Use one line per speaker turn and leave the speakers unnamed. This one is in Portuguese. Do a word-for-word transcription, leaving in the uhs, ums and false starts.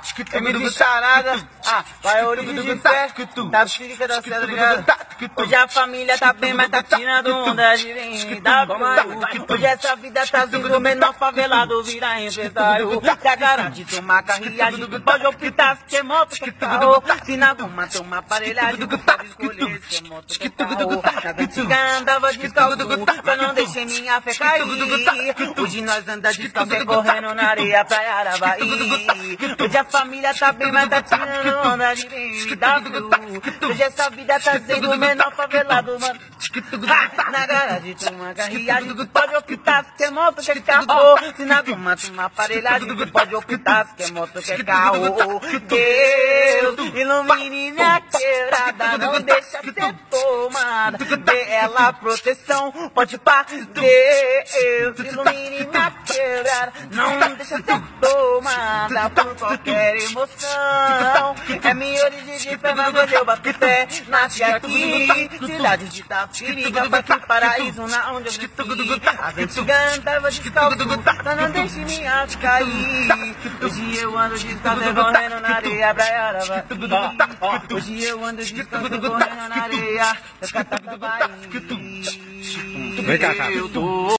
M C Charada, ah, vai origem de fé, tá psíquica da cena, ligado? Hoje a família tá bem, mas tá tirando onda de mim, dá bom. Hoje essa vida tá vindo, menor favelado vira empresário. Já garante tomar carriagem, pode optar se quer moto, se quer carro. Se na goma tomar aparelhagem, pode escolher se quer moto, se quer carro. Na antiga andava descalço, eu não deixei minha fé cair. Hoje nós anda descalço, correndo na areia, praia Aravaí. Hoje a família tá bem, mas tá tirando onda de B M W. Hoje essa vida tá sendo menor favelado, mano. Na garagem toma carriagem, tu pode optar se quer moto, quer carro. Se na goma toma aparelhagem, tu pode optar se quer moto, quer carro. Deus, ilumine minha quebrada, não deixa ser tomada. Dê ela proteção, pode pá. Deus, ilumine minha quebrada, não deixa ser tomada por qualquer emoção. É minha origem de Fernando de Batuté, nasci aqui, cidade de Itapirica, Parque Paraíso, na onde eu cresci. As antigas andavam descalço, só não deixe minhas cair. Hoje eu ando descalço, correndo na areia, praia Aravaí. Hoje eu ando descalço, correndo na areia, da Catata Bahia.
Vem cá, cara.